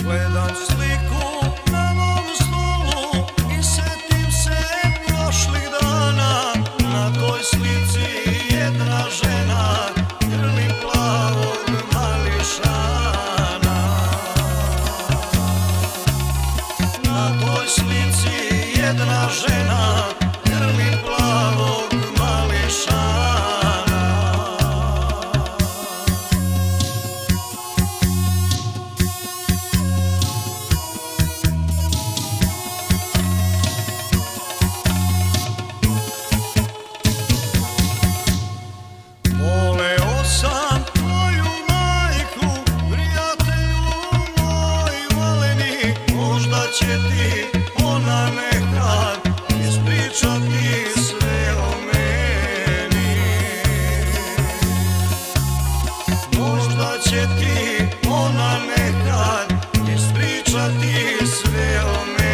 Gledam sliku na mom stolu i setim se prošlih dana. Na toj slici jedna žena grli plavog mališana. Na toj slici jedna žena grli plavog mališana. Voleo sam tvoju majku, prijatelju moj voleni, možda će ti ona nekad ispričati sve o meni. Možda će ti ona nekad ispričati sve o meni.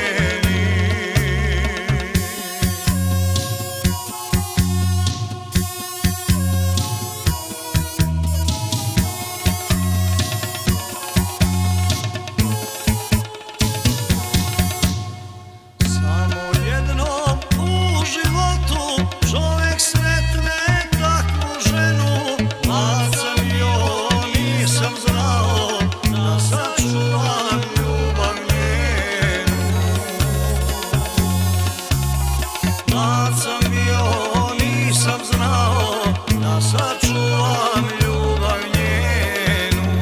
Samo jednom u životu čovjek sretne takvu ženu. Mlad sam bio, nisam znao da sačuvam ljubav njenu. Mlad sam bio, nisam znao da sačuvam ljubav njenu.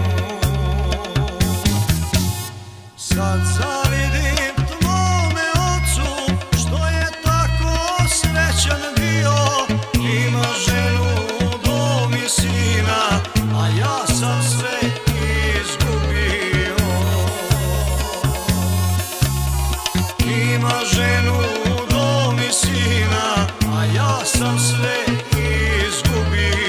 Sad zavidim tvome ocu što je tako srećan bio. Ima ženu, dom i sina, a ja sam sve izgubio. Ima ženu, dom i sina, a ja sam sve izgubio.